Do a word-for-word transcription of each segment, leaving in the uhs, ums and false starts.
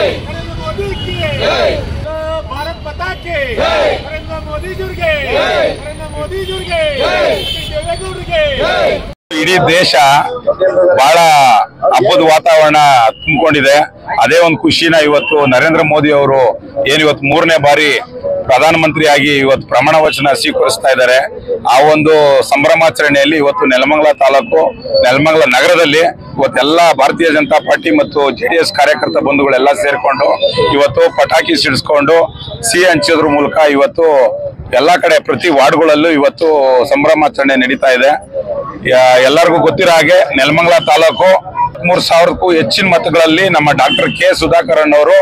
नरेंद्र मोदी की भारत माता के नरेंद्र मोदी जुड़ गए नरेंद्र मोदी जुड़ गए देवेगौड़ के ಇಡೀ ದೇಶ ಬಹಳ ಹಬ್ಬದ ವಾತಾವರಣ ತುಂಬಿಕೊಂಡಿದೆ. ಅದೇ ಒಂದು ಖುಷಿನ ಇವತ್ತು ನರೇಂದ್ರ ಮೋದಿ ಅವರು ಏನು ಇವತ್ತು ಮೂರನೇ ಬಾರಿ ಪ್ರಧಾನಮಂತ್ರಿಯಾಗಿ ಇವತ್ತು ಪ್ರಮಾಣ ವಚನ ಸ್ವೀಕರಿಸ್ತಾ ಇದ್ದಾರೆ. ಆ ಒಂದು ಸಂಭ್ರಮಾಚರಣೆಯಲ್ಲಿ ಇವತ್ತು ನೆಲಮಂಗಲ ತಾಲೂಕು ನೆಲಮಂಗಲ ನಗರದಲ್ಲಿ ಇವತ್ತೆಲ್ಲ ಭಾರತೀಯ ಜನತಾ ಪಾರ್ಟಿ ಮತ್ತು ಜೆಡಿಎಸ್ ಕಾರ್ಯಕರ್ತ ಬಂಧುಗಳೆಲ್ಲ ಸೇರ್ಕೊಂಡು ಇವತ್ತು ಪಟಾಕಿ ಸಿಡಿಸ್ಕೊಂಡು ಸಿಹಿ ಹಂಚೋದ್ರ ಮೂಲಕ ಇವತ್ತು ಎಲ್ಲಾ ಕಡೆ ಪ್ರತಿ ವಾರ್ಡ್ಗಳಲ್ಲೂ ಇವತ್ತು ಸಂಭ್ರಮಾಚರಣೆ ನಡೀತಾ ಇದೆ. ಎಲ್ಲರಿಗೂ ಗೊತ್ತಿರೋ ಹಾಗೆ ನೆಲಮಂಗಲ ತಾಲೂಕು ಮೂರ್ ಸಾವಿರಕ್ಕೂ ಹೆಚ್ಚಿನ ಮತಗಳಲ್ಲಿ ನಮ್ಮ ಡಾಕ್ಟರ್ ಕೆ ಸುಧಾಕರ್ ಅವರು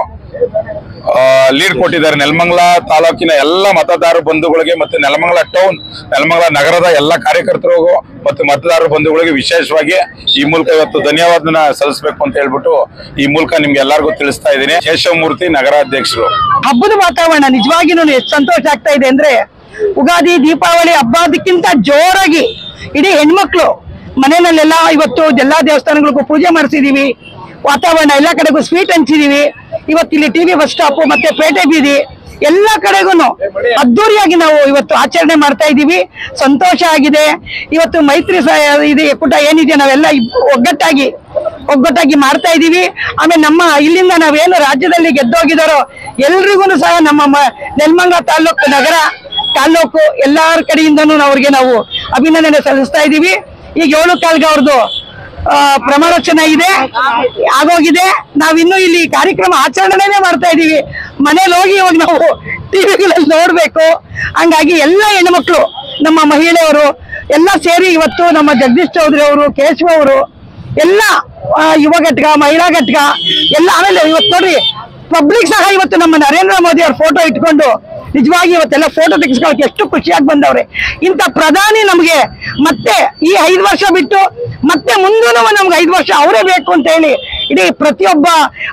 ಲೀಡ್ ಕೊಟ್ಟಿದ್ದಾರೆ. ನೆಲಮಂಗಲ ತಾಲೂಕಿನ ಎಲ್ಲ ಮತದಾರ ಬಂಧುಗಳಿಗೆ ಮತ್ತು ನೆಲಮಂಗಲ ಟೌನ್ ನೆಲಮಂಗಲ ನಗರದ ಎಲ್ಲ ಕಾರ್ಯಕರ್ತರಿಗೂ ಮತ್ತು ಮತದಾರ ಬಂಧುಗಳಿಗೆ ವಿಶೇಷವಾಗಿ ಈ ಮೂಲಕ ಇವತ್ತು ಧನ್ಯವಾದನ ಸಲ್ಲಿಸಬೇಕು ಅಂತ ಹೇಳ್ಬಿಟ್ಟು ಈ ಮೂಲಕ ನಿಮ್ಗೆ ಎಲ್ಲರಿಗೂ ತಿಳಿಸ್ತಾ ಇದ್ದೀನಿ. ಕೇಶವಮೂರ್ತಿ ನಗರಾಧ್ಯಕ್ಷರು. ಹಬ್ಬದ ವಾತಾವರಣ ನಿಜವಾಗಿನೂ ಎಷ್ಟು ಸಂತೋಷ ಆಗ್ತಾ ಇದೆ ಅಂದ್ರೆ ಉಗಾದಿ ದೀಪಾವಳಿ ಹಬ್ಬದಕ್ಕಿಂತ ಜೋರಾಗಿ ಇಡೀ ಹೆಣ್ಮಕ್ಳು ಮನೆಯಲ್ಲೆಲ್ಲ ಇವತ್ತು ಎಲ್ಲಾ ದೇವಸ್ಥಾನಗಳಿಗೂ ಪೂಜೆ ಮಾಡಿಸಿದೀವಿ. ವಾತಾವರಣ ಎಲ್ಲಾ ಕಡೆಗೂ ಸ್ವೀಟ್ ಹಂಚಿದೀವಿ. ಇವತ್ತು ಇಲ್ಲಿ ಟಿವಿ ಬಸ್ ಸ್ಟಾಪ್ ಮತ್ತೆ ಪೇಟೆ ಬೀದಿ ಎಲ್ಲಾ ಕಡೆಗೂ ಅದ್ದೂರಿಯಾಗಿ ನಾವು ಇವತ್ತು ಆಚರಣೆ ಮಾಡ್ತಾ ಇದ್ದೀವಿ. ಸಂತೋಷ ಆಗಿದೆ. ಇವತ್ತು ಮೈತ್ರಿ ಇದೆ ಕೂಟ ಏನಿದೆ ನಾವೆಲ್ಲ ಒಗ್ಗಟ್ಟಾಗಿ ಒಗ್ಗಟ್ಟಾಗಿ ಮಾಡ್ತಾ ಇದ್ದೀವಿ. ಆಮೇಲೆ ನಮ್ಮ ಇಲ್ಲಿಂದ ನಾವೇನು ರಾಜ್ಯದಲ್ಲಿ ಗೆದ್ದೋಗಿದಾರೋ ಎಲ್ರಿಗೂ ಸಹ ನಮ್ಮ ನೆಲಮಂಗಲ ತಾಲೂಕು ನಗರ ತಾಲೂಕು ಎಲ್ಲಾರ ಕಡೆಯಿಂದನೂ ಅವ್ರಿಗೆ ನಾವು ಅಭಿನಂದನೆ ಸಲ್ಲಿಸ್ತಾ ಇದ್ದೀವಿ. ಈಗ ಏಳು ಕಾಲ್ಗೆ ಅವ್ರದ್ದು ಪ್ರಮಾಣ ವಚನ ಇದೆ ಆಗೋಗಿದೆ. ನಾವಿನ್ನು ಇಲ್ಲಿ ಕಾರ್ಯಕ್ರಮ ಆಚರಣೆನೇ ಮಾಡ್ತಾ ಇದೀವಿ. ಮನೇಲಿ ಹೋಗಿ ಇವಾಗ ನಾವು ಟಿವಿಗಳಲ್ಲಿ ನೋಡ್ಬೇಕು. ಹಂಗಾಗಿ ಎಲ್ಲ ಹೆಣ್ಮಕ್ಳು ನಮ್ಮ ಮಹಿಳೆಯರು ಎಲ್ಲ ಸೇರಿ ಇವತ್ತು ನಮ್ಮ ಜಗದೀಶ್ ಚೌಧರಿ ಅವರು ಕೇಶವ ಅವರು ಎಲ್ಲ ಯುವ ಘಟಕ ಮಹಿಳಾ ಘಟಕ ಎಲ್ಲ ಆಮೇಲೆ ಇವತ್ತು ನೋಡ್ರಿ ಪಬ್ಲಿಕ್ ಸಹ ಇವತ್ತು ನಮ್ಮ ನರೇಂದ್ರ ಮೋದಿ ಅವ್ರ ಫೋಟೋ ಇಟ್ಕೊಂಡು ನಿಜವಾಗಿ ಇವತ್ತೆಲ್ಲ ಫೋಟೋ ತೆಗೆಸ್ಕೊಳ್ಳೋಕೆ ಎಷ್ಟು ಖುಷಿಯಾಗಿ ಬಂದವ್ರೆ. ಇಂಥ ಪ್ರಧಾನಿ ನಮ್ಗೆ ಮತ್ತೆ ಈ ಐದು ವರ್ಷ ಬಿಟ್ಟು ಮತ್ತೆ ಮುಂದೂ ನಮ್ಗೆ ಐದು ವರ್ಷ ಅವರೇ ಬೇಕು ಅಂತ ಹೇಳಿ ಇಡೀ ಪ್ರತಿಯೊಬ್ಬ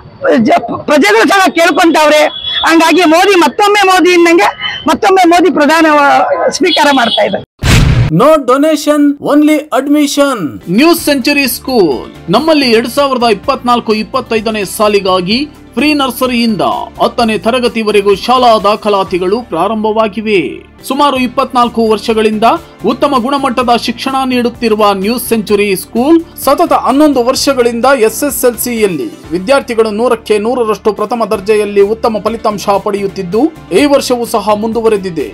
ಪ್ರಜೆಗಳು ಸಹ ಕೇಳ್ಕೊಂತವ್ರೆ. ಹಂಗಾಗಿ ಮೋದಿ ಮತ್ತೊಮ್ಮೆ ಮೋದಿ ಇನ್ನಂಗೆ ಮತ್ತೊಮ್ಮೆ ಮೋದಿ ಪ್ರಧಾನ ಸ್ವೀಕಾರ ಮಾಡ್ತಾ ಇದ್ದಾರೆ. No donation only admission. News century school ನಮ್ಮಲ್ಲಿ ಎರಡ್ ಸಾವಿರದ ಇಪ್ಪತ್ನಾಲ್ಕು ಇಪ್ಪತ್ತೈದನೇ ಸಾಲಿಗಾಗಿ ಪ್ರೀ ನರ್ಸರಿಯಿಂದ ಹತ್ತನೇ ತರಗತಿವರೆಗೂ ಶಾಲಾ ದಾಖಲಾತಿಗಳು ಪ್ರಾರಂಭವಾಗಿವೆ. ಸುಮಾರು ಇಪ್ಪತ್ನಾಲ್ಕು ವರ್ಷಗಳಿಂದ ಉತ್ತಮ ಗುಣಮಟ್ಟದ ಶಿಕ್ಷಣ ನೀಡುತ್ತಿರುವ ನ್ಯೂಸ್ ಸೆಂಚುರಿ ಸ್ಕೂಲ್ ಸತತ ಹನ್ನೊಂದು ವರ್ಷಗಳಿಂದ ಎಸ್ಎಸ್ಎಲ್ಸಿಯಲ್ಲಿ ವಿದ್ಯಾರ್ಥಿಗಳು ನೂರಕ್ಕೆ ನೂರರಷ್ಟು ಪ್ರಥಮ ದರ್ಜೆಯಲ್ಲಿ ಉತ್ತಮ ಫಲಿತಾಂಶ ಪಡೆಯುತ್ತಿದ್ದು ಈ ವರ್ಷವೂ ಸಹ ಮುಂದುವರೆದಿದೆ.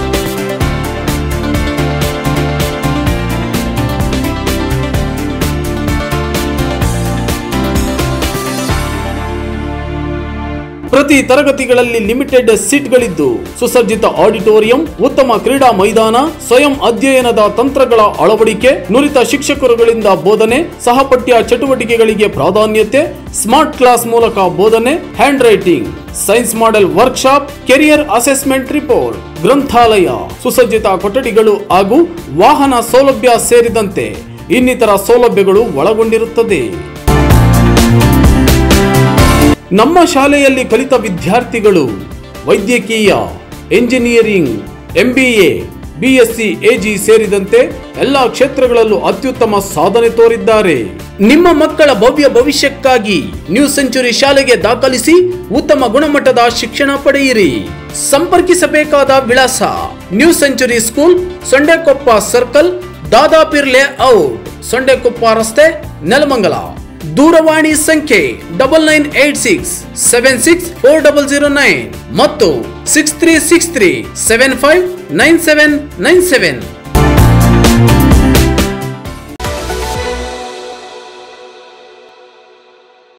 ಪ್ರತಿ ತರಗತಿಗಳಲ್ಲಿ ಲಿಮಿಟೆಡ್ ಸೀಟ್ಗಳಿದ್ದು ಸುಸಜ್ಜಿತ ಆಡಿಟೋರಿಯಂ, ಉತ್ತಮ ಕ್ರೀಡಾ ಮೈದಾನ, ಸ್ವಯಂ ಅಧ್ಯಯನದ ತಂತ್ರಗಳ ಅಳವಡಿಕೆ, ನುರಿತ ಶಿಕ್ಷಕರುಗಳಿಂದ ಬೋಧನೆ, ಸಹಪಠ್ಯ ಚಟುವಟಿಕೆಗಳಿಗೆ ಪ್ರಾಧಾನ್ಯತೆ, ಸ್ಮಾರ್ಟ್ ಕ್ಲಾಸ್ ಮೂಲಕ ಬೋಧನೆ, handwriting, science model workshop, career assessment report, ಗ್ರಂಥಾಲಯ, ಸುಸಜ್ಜಿತ ಕೊಠಡಿಗಳು ಹಾಗೂ ವಾಹನ ಸೌಲಭ್ಯ ಸೇರಿದಂತೆ ಇನ್ನಿತರ ಸೌಲಭ್ಯಗಳು ಒಳಗೊಂಡಿರುತ್ತದೆ. ನಮ್ಮ ಶಾಲೆಯಲ್ಲಿ ಕಲಿತ ವಿದ್ಯಾರ್ಥಿಗಳು ವೈದ್ಯಕೀಯ, ಎಂಜಿನಿಯರಿಂಗ್, ಎಂಬಿಎ, ಬಿಎಸ್ಸಿ, ಎಜಿ ಸೇರಿದಂತೆ ಎಲ್ಲಾ ಕ್ಷೇತ್ರಗಳಲ್ಲೂ ಅತ್ಯುತ್ತಮ ಸಾಧನೆ ತೋರಿದ್ದಾರೆ. ನಿಮ್ಮ ಮಕ್ಕಳ ಭವ್ಯ ಭವಿಷ್ಯಕ್ಕಾಗಿ ನ್ಯೂ ಸೆಂಚುರಿ ಶಾಲೆಗೆ ದಾಖಲಿಸಿ ಉತ್ತಮ ಗುಣಮಟ್ಟದ ಶಿಕ್ಷಣ ಪಡೆಯಿರಿ. ಸಂಪರ್ಕಿಸಬೇಕಾದ ವಿಳಾಸ new century school, Sondekoppa circle, Dadapeer layout, Sondekoppa ರಸ್ತೆ, ನೆಲಮಂಗಲ. ದೂರವಾಣಿ ಸಂಖ್ಯೆ double nine eight six seven six four double zero nine ಮತ್ತು six three six three seven five nine seven nine seven.